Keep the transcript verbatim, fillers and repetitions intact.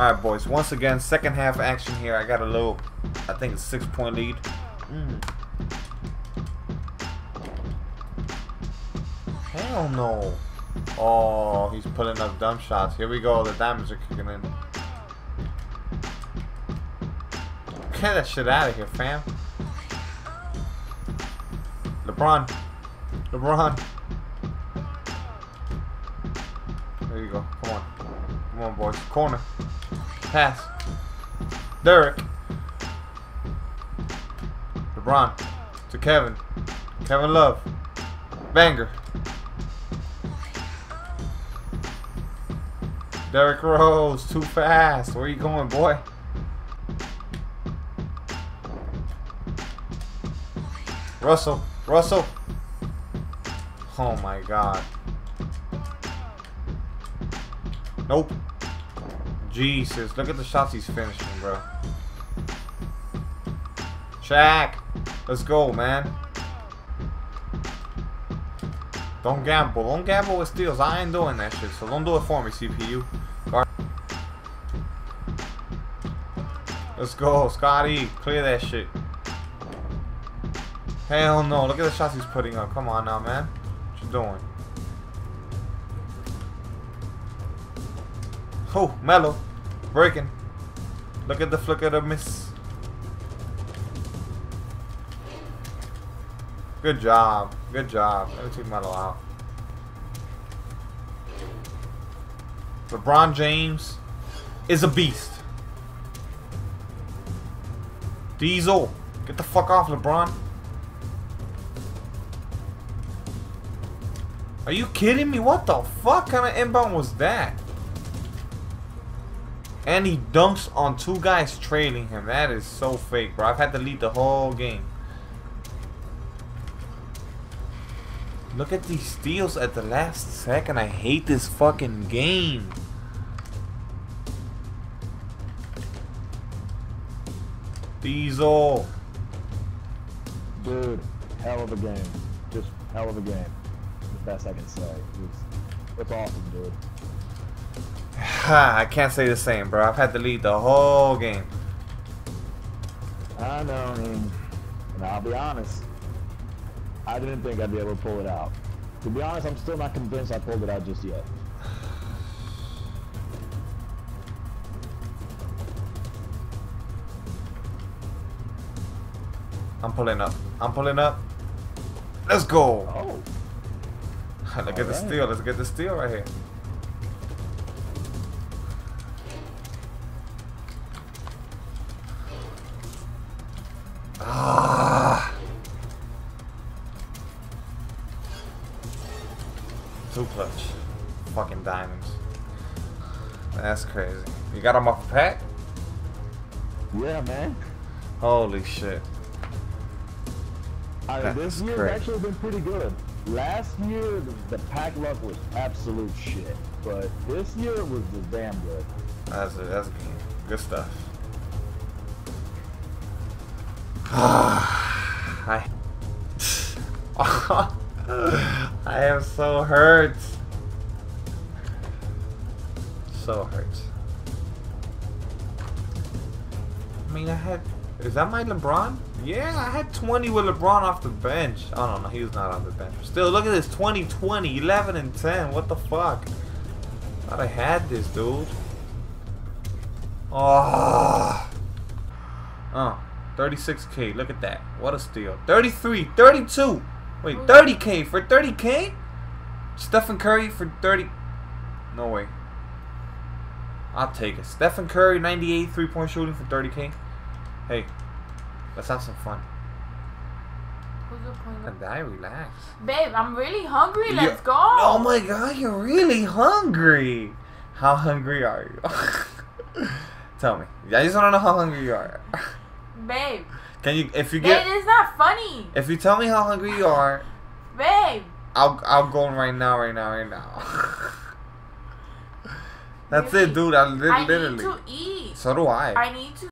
Alright, boys. Once again, second half action here. I got a little, I think it's six point lead. Mm. Hell no. Oh, he's pulling up dumb shots. Here we go. The diamonds are kicking in. Get that shit out of here, fam. LeBron. LeBron. There you go. Come on. Come on, boys. Corner. Pass. Derek. LeBron. To Kevin. Kevin Love. Banger. Derrick Rose. Too fast. Where you going, boy? Russell. Russell. Oh my god. Nope. Jesus. Look at the shots he's finishing, bro. Shaq. Let's go, man. Don't gamble. Don't gamble with steals. I ain't doing that shit. So don't do it for me, C P U. Guard. Let's go, Scotty. Clear that shit. Hell no. Look at the shots he's putting up. Come on now, man. What you doing? Oh, Melo. Breaking. Look at the flick of the miss. Good job. Good job. Let me take Melo out. LeBron James is a beast. Diesel. Get the fuck off, LeBron. Are you kidding me? What the fuck kind of inbound was that? And he dunks on two guys trailing him. That is so fake, bro. I've had to lead the whole game. Look at these steals at the last second. I hate this fucking game. Diesel. Dude, hell of a game. Just hell of a game. The best I can say. It was, it's awesome, dude. I can't say the same, bro. I've had to lead the whole game. I know, I mean, and I'll be honest. I didn't think I'd be able to pull it out. To be honest, I'm still not convinced I pulled it out just yet. I'm pulling up. I'm pulling up. Let's go. Oh. Look at the steal. Let's get the steal right here. Ah. Too clutch. Fucking diamonds. That's crazy. You got him off a pack? Yeah, man. Holy shit. I mean, this year's crazy. actually been pretty good. Last year, the, the pack luck was absolute shit. But this year was just damn good. That's it. That's good. Good stuff. I I am so hurt. So hurt. I mean, I had. Is that my LeBron? Yeah, I had twenty with LeBron off the bench. Oh, no, no, he was not on the bench. Still, look at this. twenty twenty, eleven and ten. What the fuck? Thought I had this, dude. Oh. Oh. thirty-six K. Look at that. What a steal. thirty-three. thirty-two. Wait, thirty K for thirty K? Stephen Curry for thirty. No way. I'll take it. Stephen Curry, ninety-eight three-point shooting for thirty K. Hey, let's have some fun. Who's your point? And I relax. Babe, I'm really hungry. You, Let's go. Oh my god, you're really hungry. How hungry are you? Tell me. I just want to know how hungry you are. Babe. Can you, if you get, Babe, it's not funny. if you tell me how hungry you are, Babe. I'll, I'll go right now, right now, right now. That's Babe, it, dude. I li I literally. need to eat. So do I. I need to